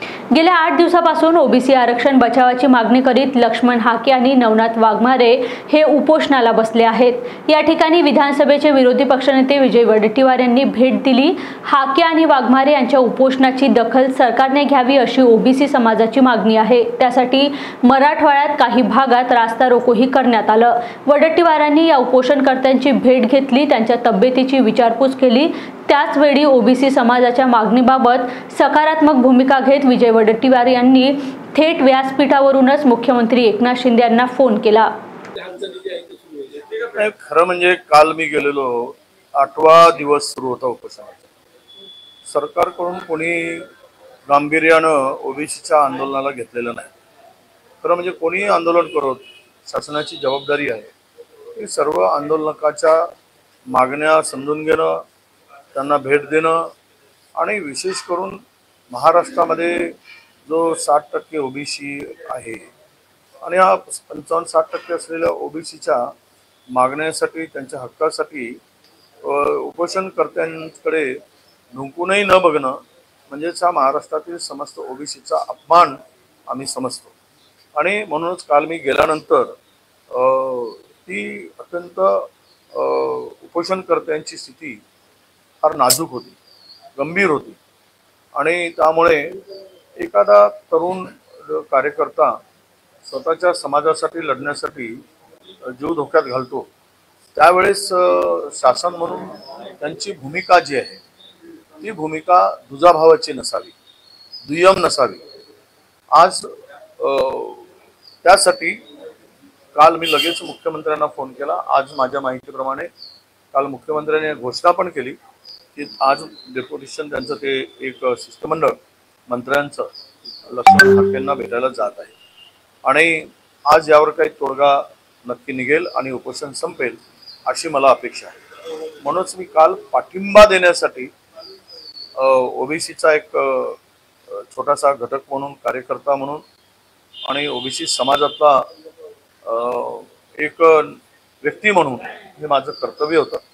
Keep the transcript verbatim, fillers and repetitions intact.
गेल्या आठ दिवसापासून ओबीसी आरक्षण बचावाची मागणी करीत लक्ष्मण हाके आणि नवनाथ वाघमारे हे उपोषणाला बसले आहेत। या ठिकाणी विधानसभेचे विरोधी पक्षनेते विजय वडेट्टीवार यांनी भेट दिली। हाके आणि वाघमारे यांच्या उपोषणाची दखल सरकारने घ्यावी अशी ओबीसी समाजाची मागणी आहे। त्यासाठी मराठवाड्यात काही भागात रास्ता रोकोही करण्यात आलं। वडेट्टीवारांनी या उपोषणकर्त्यांची भेट घेतली, त्यांच्या तब्येतीची विचारपूस केली। त्याचवेळी ओबीसी समाजाच्या मागणीबाबत सकारात्मक भूमिका घेत विजय वडेट्टीवार यांनी थेट व्यासपीठावरूनच मुख्यमंत्री एकनाथ शिंदे यांना फोन केला। खरं म्हणजे काल मी गेलेलो, आठवा दिवस सुरू होता उपोषणाचा। सरकारकडून कोणी गांभीर्यानं ओबीसीच्या आंदोलनाला घेतलेलं नाही। खरं म्हणजे कोणी आंदोलन करत, शासनाची जबाबदारी आहे की सर्व आंदोलकाच्या मागण्या समजून घेणं, त्यांना भेट देणं आणि विशेष करून महाराष्ट्रामध्ये जो साठ टक्के ओबीसी आहे आणि हा पंचावन्न साठ टक्के असलेल्या ओबीसीच्या मागण्यासाठी, त्यांच्या हक्कासाठी उपोषणकर्त्यांकडे ढुंकूनही न बघणं म्हणजेच हा महाराष्ट्रातील समस्त ओबीसीचा अपमान आम्ही समजतो। आणि म्हणूनच काल मी गेल्यानंतर ती अत्यंत उपोषणकर्त्यांची स्थिती फार नाजूक होती, गंभीर होती आणि त्यामुळे एखादा तरुण कार्यकर्ता स्वतःच्या समाजासाठी लढण्यासाठी जीव धोक्यात घालतो, त्यावेळेस शासन म्हणून त्यांची भूमिका जी आहे ती भूमिका दुजाभावाची नसावी, दुय्यम नसावी। आज त्यासाठी काल मी लगेच मुख्यमंत्र्यांना फोन केला। आज माझ्या माहितीप्रमाणे काल मुख्यमंत्र्यांनी घोषणा पण केली की आज डेप्युटेशन त्यांचं ते एक शिष्टमंडळ मंत्र्यांचं लक्ष्मण हाकेंना भेटायला जात आहे आणि आज यावर काही तोडगा नक्की निघेल आणि उपोषण संपेल अशी मला अपेक्षा आहे। म्हणूनच मी काल पाठिंबा देण्यासाठी ओबीसीचा एक छोटासा घटक म्हणून, कार्यकर्ता म्हणून आणि ओबीसी समाजातला एक व्यक्ती म्हणून हे माझं कर्तव्य होतं।